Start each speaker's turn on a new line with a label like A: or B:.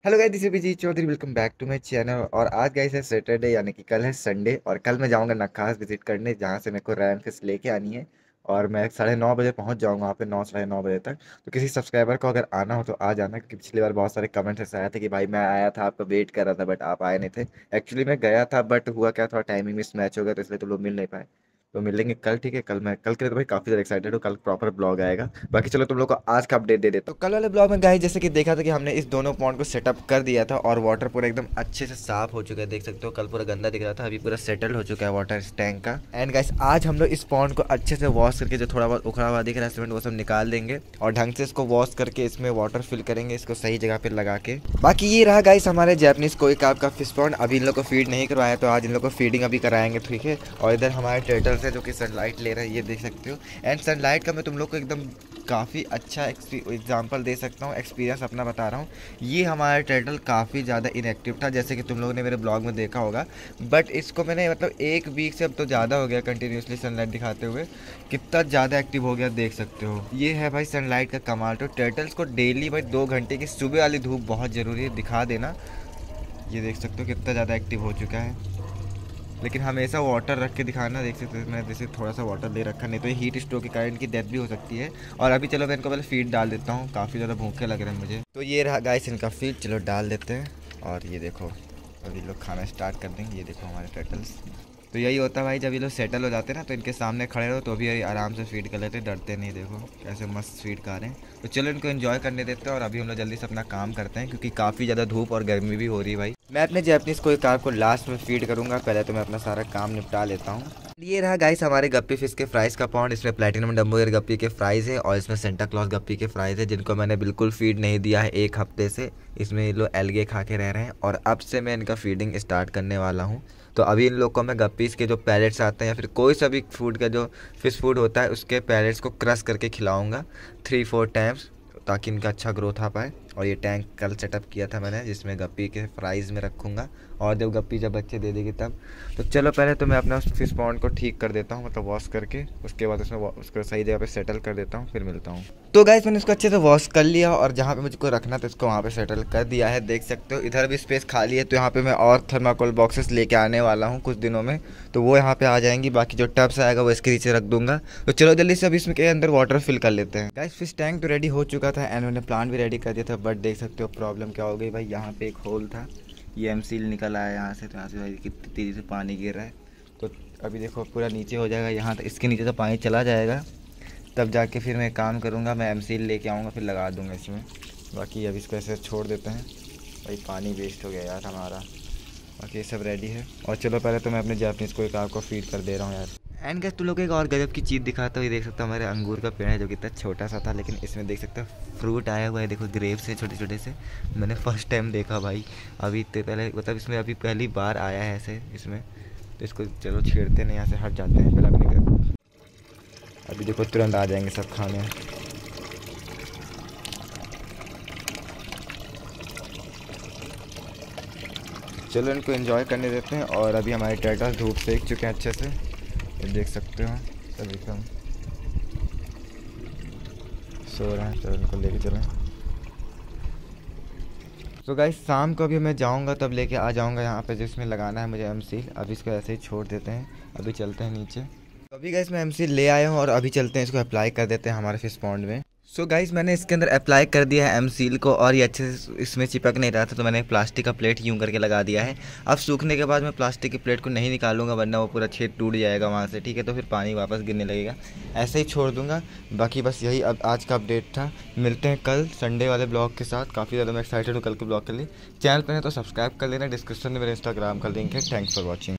A: Hello guys, this is Vijay Chaudhary. Welcome back to my channel. और आज guys है Saturday, यानी कि कल है संडे। और कल मैं जाऊंगा नक्खास विजिट करने, जहां से मेरे को रैम फिश लेके आनी है। और मैं 9:30 बजे पहुंच जाऊंगा वहाँ पे, 9 साढ़े 9 बजे तक। तो किसी सब्सक्राइबर को अगर आना हो तो आ जाना, क्योंकि पिछली बार बहुत सारे कमेंट्स ऐसे आए थे कि भाई मैं आया था, आपका वेट कर रहा था, बट आप आए नहीं थे। एक्चुअली मैं गया था, बट हुआ क्या, थोड़ा टाइमिंग मिस मैच हो गया, तो इसलिए तुम लोग मिल नहीं पाए। तो मिलेंगे कल, ठीक है। कल के लिए तो भाई काफ़ी ज़्यादा एक्साइटेड हूँ। कल प्रॉपर ब्लॉग आएगा। बाकी चलो तुम लोग को आज का अपडेट दे देता हूँ। तो कल वाले ब्लॉग में गाइस जैसे कि देखा था कि हमने इस दोनों पॉन्ड को सेटअप कर दिया था, और वाटर पूरा एकदम अच्छे से साफ हो चुका है। देख सकते हो कल पूरा गंदा दिख रहा था, अभी पूरा सेटल हो चुका है वाटर इस टैंक का। एंड गाइस आज हम लोग इस पॉन्ड को अच्छे से वॉश करके, जो थोड़ा बहुत उखड़ा हुआ दिख रहा है सीमेंट, वो सब निकाल देंगे और ढंग से इसको वॉश करके इसमें वाटर फिल करेंगे, इसको सही जगह पर लगा के। बाकी ये रहा गाइस हमारे जैपनीज कोई कार्प का फिश पॉन्ड। अभी इन लोग को फीड नहीं करवाया, तो आज इन लोग को फीडिंग अभी कराएंगे, ठीक है। और इधर हमारे टर्टल्स है जो कि सनलाइट ले रहा है, ये देख सकते हो। एंड सनलाइट का मैं तुम लोग को एकदम काफ़ी अच्छा एग्जांपल दे सकता हूँ, एक्सपीरियंस अपना बता रहा हूँ। ये हमारा टर्टल काफ़ी ज़्यादा इनएक्टिव था, जैसे कि तुम लोगों ने मेरे ब्लॉग में देखा होगा। बट इसको मैंने मतलब एक वीक से अब तो ज़्यादा हो गया कंटिन्यूसली सनलाइट दिखाते हुए, कितना ज़्यादा एक्टिव हो गया देख सकते हो। ये है भाई सनलाइट का कमाल। तो टर्टल्स को डेली भाई 2 घंटे की सुबह वाली धूप बहुत ज़रूरी है, दिखा देना। ये देख सकते हो कितना ज़्यादा एक्टिव हो चुका है। लेकिन हमेशा वाटर रख के दिखाना, देख सकते हो मैंने जैसे थोड़ा सा वाटर दे रखा, नहीं तो हीट स्ट्रोक के कारण इनकी डेथ भी हो सकती है। और अभी चलो मैं इनको पहले फीड डाल देता हूँ, काफ़ी ज़्यादा भूखे लग रहे हैं मुझे। तो ये रहा गाइस इनका फीड, चलो डाल देते हैं। और ये देखो अभी लोग खाना स्टार्ट कर देंगे। ये देखो हमारे टर्टल्स। तो यही होता है भाई, जब ये लोग सेटल हो जाते हैं ना, तो इनके सामने खड़े रहो तो भी आराम से फीड कर लेते, डरते नहीं। देखो कैसे मस्त फीड खा रहे हैं। तो चलो इनको एंजॉय करने देते हैं, और अभी हम लोग जल्दी से अपना काम करते हैं, क्योंकि काफ़ी ज़्यादा धूप और गर्मी भी हो रही है भाई। मैं अपने जैपनीज कोई कार्प को लास्ट में फीड करूँगा, पहले तो मैं अपना सारा काम निपटा लेता हूँ। ये रहा गाइस हमारे गप्पी फिश के फ्राइज़ का पॉन्ड। इसमें प्लैटिनम डम्बोयर गप्पी के फ्राइज़ है, और इसमें सेंटा क्लॉज गप्पी के फ्राइज़ है, जिनको मैंने बिल्कुल फीड नहीं दिया है एक हफ्ते से। इसमें ये लोग एल्गे खा के रह रहे हैं, और अब से मैं इनका फीडिंग स्टार्ट करने वाला हूँ। तो अभी इन लोग को मैं गप्पीज़ के जो पैलेट्स आते हैं, या फिर कोई सा भी फूड का जो फिश फूड होता है, उसके पैलेट्स को क्रश करके खिलाऊँगा 3-4 टाइम्स, ताकि इनका अच्छा ग्रोथ आ पाए। और ये टैंक कल सेटअप किया था मैंने, जिसमें गप्पी के फ्राइज़ में रखूँगा, और जब गप्पी जब बच्चे दे देगी तब। तो चलो पहले तो मैं अपना फिश पॉन्ड को ठीक कर देता हूँ, मतलब वॉश करके, उसके बाद उसमें उसको सही जगह पे सेटल कर देता हूँ, फिर मिलता हूँ। तो गाइस मैंने इसको अच्छे से वॉश कर लिया, और जहाँ पे मुझको रखना था इसको वहाँ पे सेटल कर दिया है, देख सकते हो। इधर भी स्पेस खाली है, तो यहाँ पे मैं और थर्माकोल बॉक्सेस लेके आने वाला हूँ कुछ दिनों में, तो वो यहाँ पे आ जाएंगी। बाकी जो टब्स आएगा वो इसके नीचे रख दूंगा। तो चलो जल्दी से अभी इसमें के अंदर वाटर फिल कर लेते हैं। गाइस फिश टैंक तो रेडी हो चुका था, एंड मैंने प्लांट भी रेडी कर दिया था, बट देख सकते हो प्रॉब्लम क्या हो गई भाई। यहाँ पे एक होल था, ये एम सील निकल आया यहाँ से, तो यहाँ से भाई कितनी तेज़ी से पानी गिर रहा है। तो अभी देखो पूरा नीचे हो जाएगा, यहाँ तक इसके नीचे तो पानी चला जाएगा, तब जाके फिर मैं काम करूँगा, मैं एम सील लेके आऊँगा, फिर लगा दूँगा इसमें। बाकी अभी इसको ऐसे छोड़ देते हैं भाई, पानी वेस्ट हो गया यार हमारा। बाकी ये सब रेडी है, और चलो पहले तो मैं अपने जापनीज़ को एक आपको फीड कर दे रहा हूँ यार। एंड गैस तुम लोग एक और गजब की चीज़ दिखाता हूँ। ये देख सकते हो हमारे अंगूर का पेड़ है, जो कि इतना छोटा सा था, लेकिन इसमें देख सकते हो फ्रूट आया हुआ है। देखो ग्रेप्स है छोटे छोटे से, मैंने फर्स्ट टाइम देखा भाई। अभी इतने पहले, मतलब इसमें अभी पहली बार आया है ऐसे इसमें। तो इसको चलो छेड़ते नहीं, यहाँ से हट जाते हैं पहले अपने घर। अभी देखो तुरंत आ जाएंगे सब खाने। चलो इनको एंजॉय करने देते हैं। और अभी हमारे टर्टल धूप सेक चुके हैं अच्छे से, ये देख सकते हो सब एकदम सो रहे हैं। चलो इनको लेके चलें। तो गाइस शाम को अभी मैं जाऊंगा, तब लेके आ जाऊंगा यहाँ पे जिसमें लगाना है मुझे एम सील। अभी इसको ऐसे ही छोड़ देते हैं, अभी चलते हैं नीचे। तो अभी गाइस मैं एम सील ले आया हूँ, और अभी चलते हैं इसको अप्लाई कर देते हैं हमारे फिश पॉन्ड में। सो गाइस मैंने इसके अंदर अप्लाई कर दिया है एम सील को, और ये अच्छे से इसमें चिपक नहीं रहा था, तो मैंने एक प्लास्टिक का प्लेट यूं करके लगा दिया है। अब सूखने के बाद मैं प्लास्टिक की प्लेट को नहीं निकालूंगा, वरना वो पूरा छेद टूट जाएगा वहाँ से, ठीक है। तो फिर पानी वापस गिरने लगेगा, ऐसे ही छोड़ दूंगा। बाकी बस यही अब आज का अपडेट था। मिलते हैं कल संडे वाले ब्लॉग के साथ। काफ़ी ज़्यादा मैं एक्साइटेड हूँ कल के ब्लॉग के लिए। चैनल पर है तो सब्सक्राइब कर लेना, डिस्क्रिप्शन में मेरे इंस्टाग्राम का लिंक है। Thanks for watching.